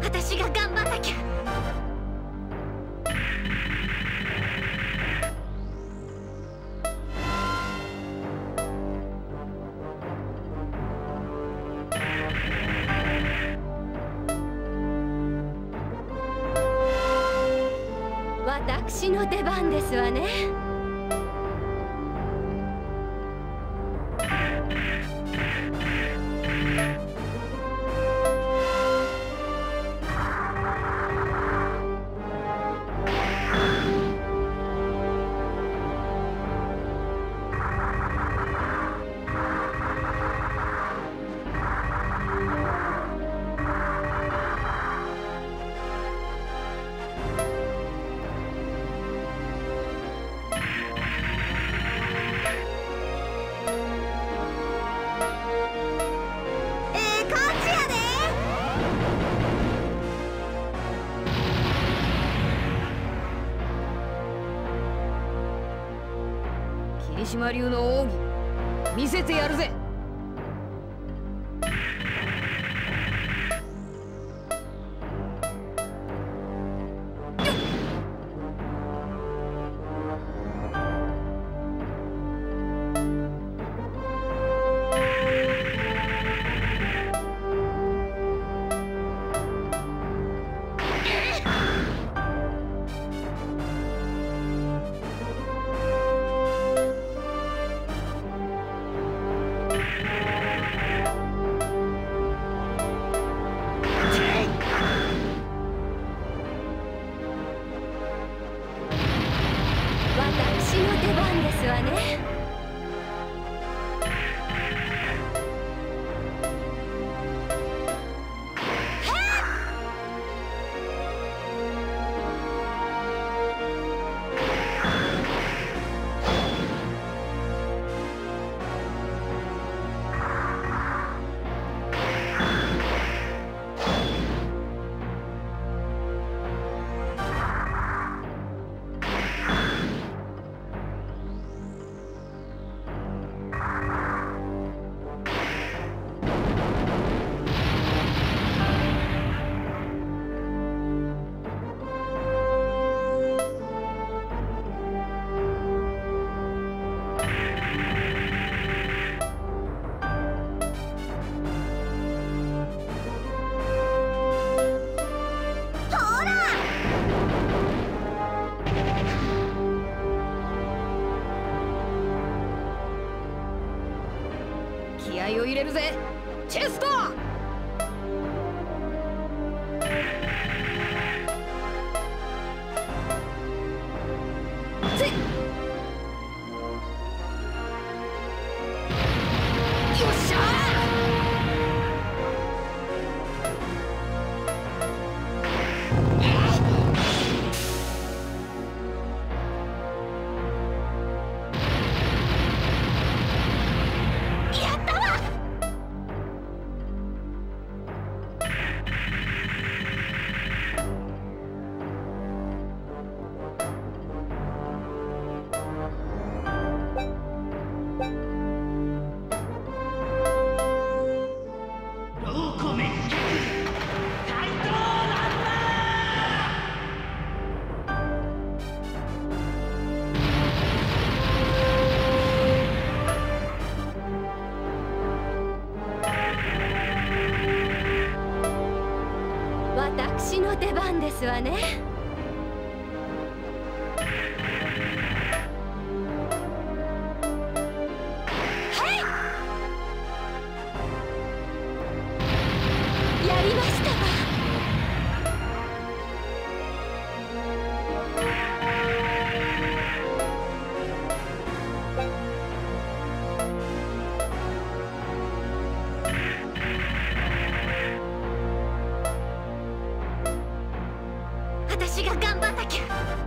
私が頑張んなきゃ。私の出番ですわね。霧島流の奥義見せてやるぜ。私の出番ですわね。気合を入れるぜチェストー。よっしゃ私の出番ですわね。やりましたわ。私が頑張んなきゃ。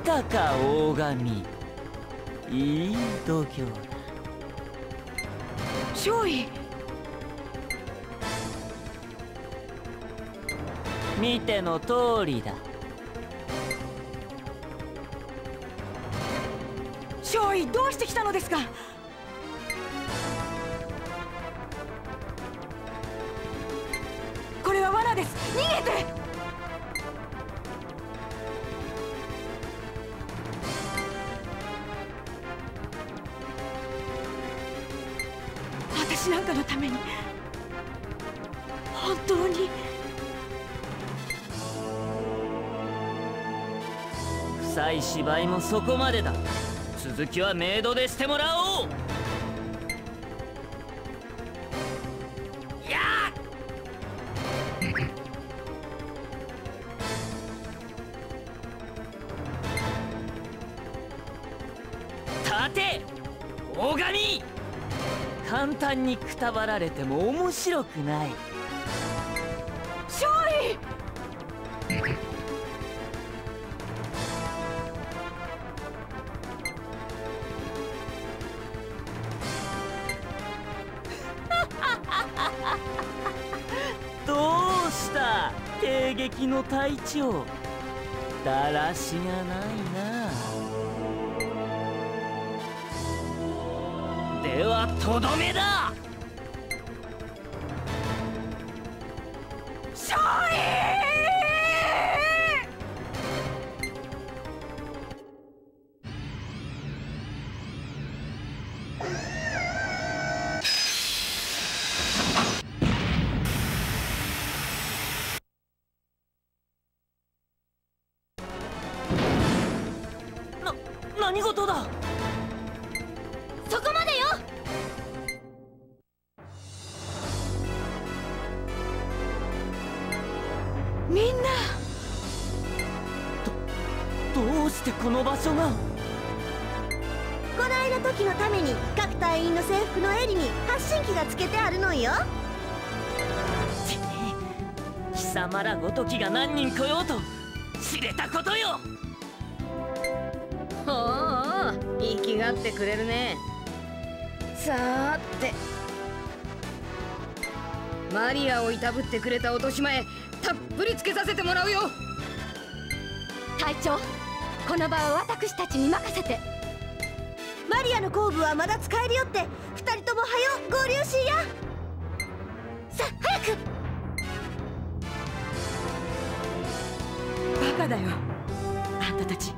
たか大神。いい度胸だ。 少尉。 見ての通りだ。 少尉、どうして来たのですか。これは罠です。逃げて。私なんかのために本当に。 臭い芝居もそこまでだ。続きはメイドでしてもらおう。やあ立て大神。簡単にくたばられても面白くない。 少尉。 どうした帝劇の隊長。だらしがないな。ではとどめだ。 少尉。 何事だ。 そこまでよ。みんな。 どうしてこの場所が。 こないだ時のために各隊員の制服の襟に発信機がつけてあるのよ。 貴様らごときが何人来ようと知れたことよ。 おお、生きがってくれるね。さーて、マリアをいたぶってくれた落とし前たっぷりつけさせてもらうよ。 隊長、この場は私たちに任せて。マリアの後部はまだ使えるよって。二人とも早う合流しいや。さあ早く。 バカだよあんたたち。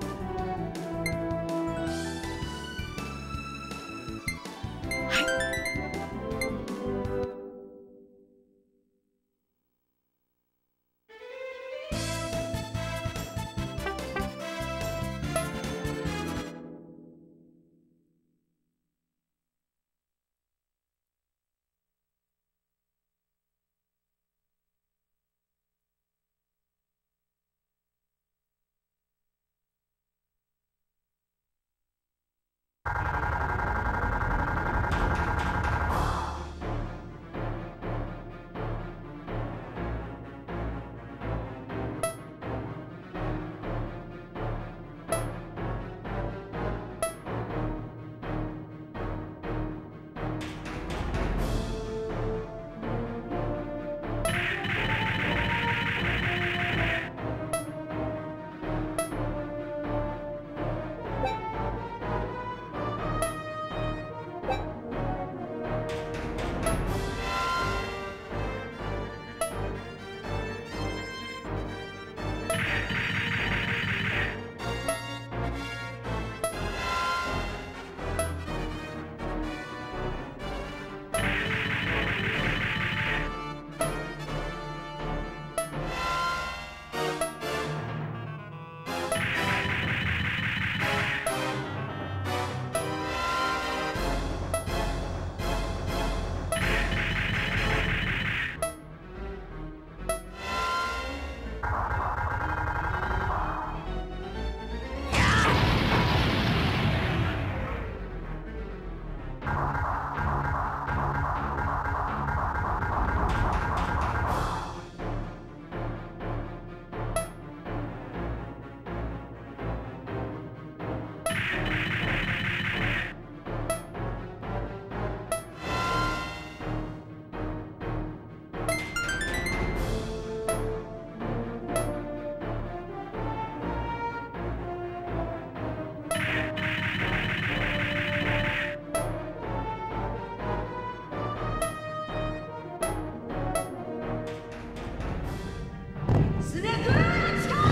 スネクラチカ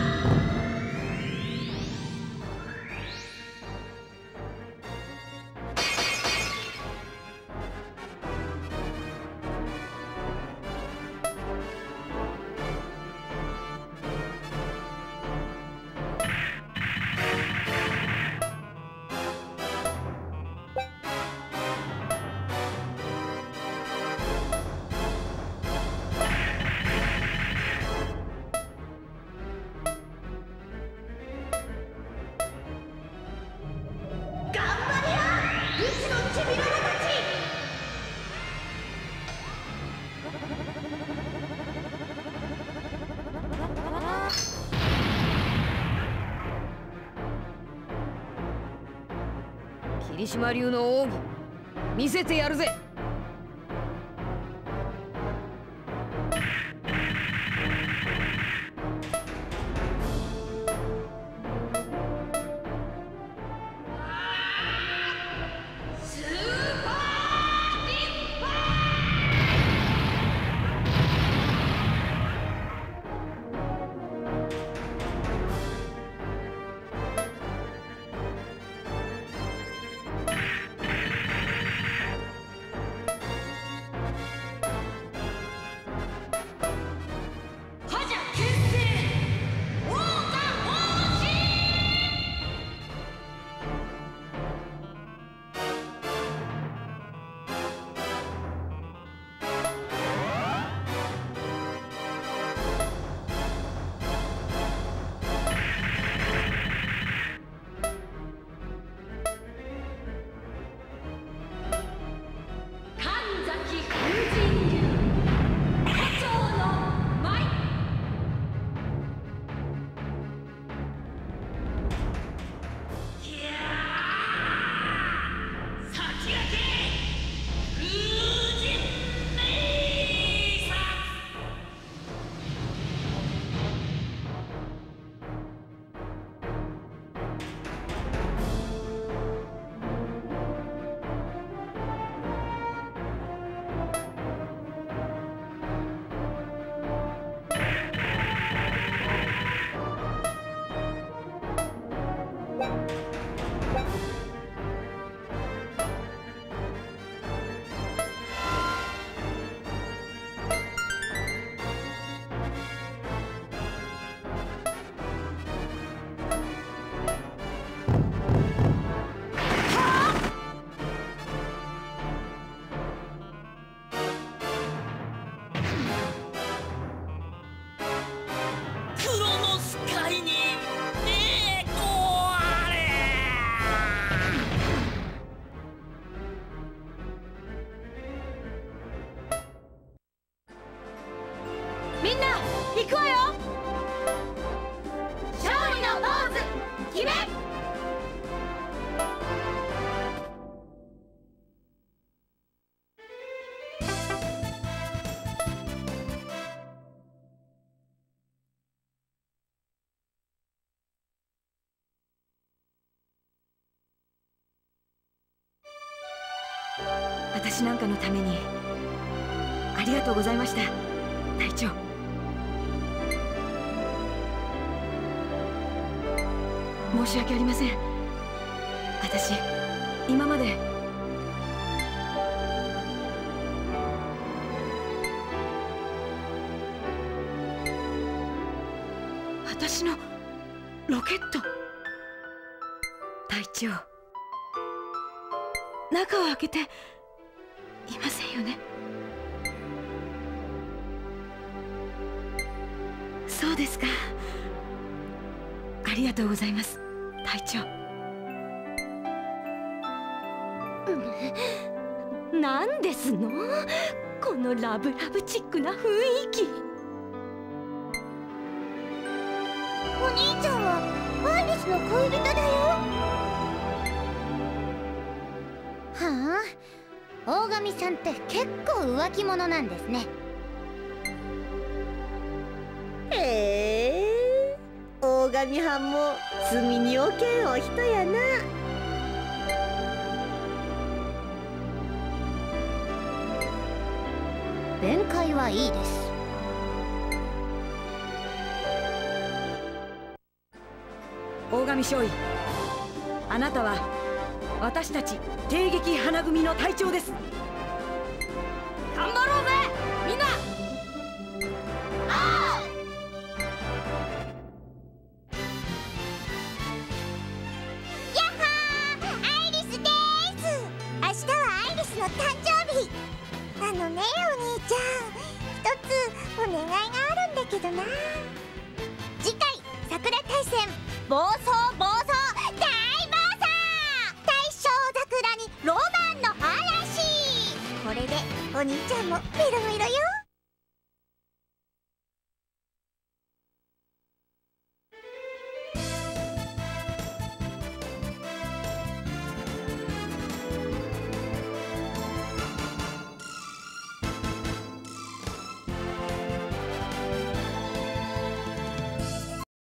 霧島流の奥義見せてやるぜ。みんな行くわよ。勝利のポーズ決め。 私なんかのためにありがとうございました、隊長。申し訳ありません。私今まで私のロケット。隊長、中を開けていませんよね。そうですか。ありがとうございます、隊長。なんですのこのラブラブチックな雰囲気。お兄ちゃんはアイリスの恋人だよ。はあ、大神さんって結構浮気者なんですね。 へえ、大神藩も罪におけんお人やな。 弁解はいいです。 神少尉、あなたは私たち帝劇花組の隊長です。 頑張ろうぜみんな。 やっほー、アイリスでーす。明日はアイリスの誕生日。あのねお兄ちゃん、一つお願いがあるんだけどな。次回桜大戦暴走暴走大暴走、大正桜にロマンの嵐。これでお兄ちゃんもメロメロよ。